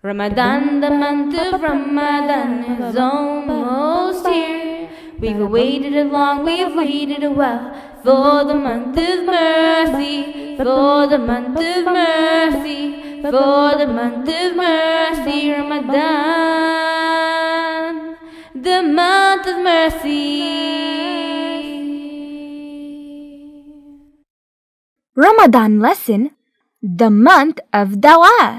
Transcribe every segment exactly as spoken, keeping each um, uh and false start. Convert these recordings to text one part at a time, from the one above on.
Ramadan, the month of Ramadan is almost here. We've waited a long, we've waited a while for the month of mercy, for the month of mercy, for the month of mercy. Ramadan, the month of mercy. Ramadan lesson, the month of Dawah.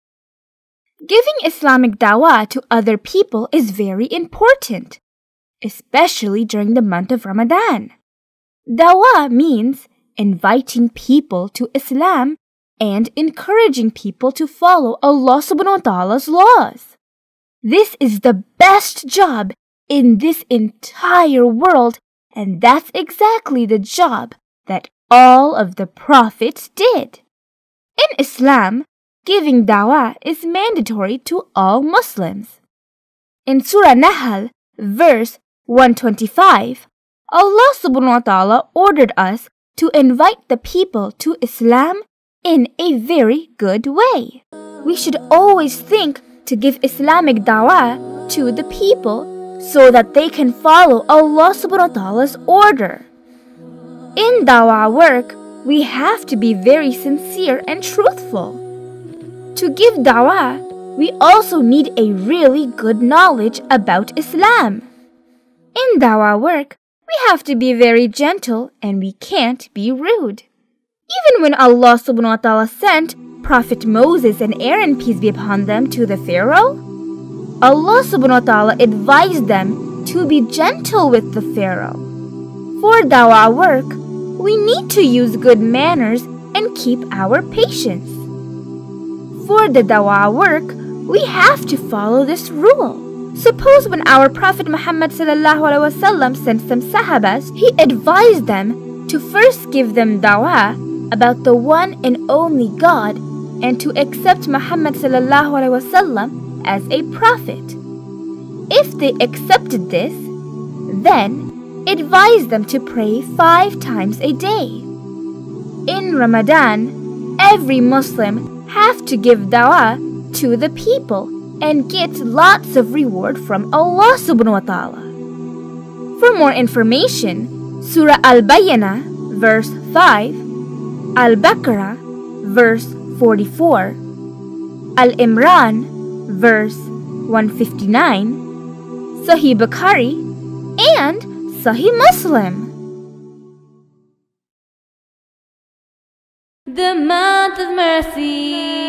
Giving Islamic dawah to other people is very important, especially during the month of Ramadan. Dawah means inviting people to Islam and encouraging people to follow Allah subhanahu wa ta'ala's laws. This is the best job in this entire world, and that's exactly the job that all of the prophets did. In Islam, giving dawah is mandatory to all Muslims. In Surah Nahl, verse one twenty-five, Allah subhanahu wa ta'ala ordered us to invite the people to Islam in a very good way. We should always think to give Islamic dawah to the people so that they can follow Allah subhanahu wa ta'ala's order. In dawah work, we have to be very sincere and truthful. To give dawah, we also need a really good knowledge about Islam. In dawah work, we have to be very gentle and we can't be rude. Even when Allah subhanahu wa ta'ala sent Prophet Moses and Aaron, peace be upon them, to the Pharaoh, Allah subhanahu wa ta'ala advised them to be gentle with the Pharaoh. For dawah work, we need to use good manners and keep our patience. For the dawah work, we have to follow this rule. Suppose when our Prophet Muhammad sallallahu alaihi wasallam sent some sahabas, he advised them to first give them dawah about the one and only God and to accept Muhammad sallallahu alaihi wasallam as a prophet. If they accepted this, then advise them to pray five times a day. In Ramadan, every Muslim have to give dawah to the people and get lots of reward from Allah subhanahu wa ta'ala. For more information, Surah Al-Bayyinah, verse five, Al-Baqarah, verse forty-four, Al-Imran, verse one fifty-nine, Sahih Bukhari, and Sahih Muslim. The month of mercy.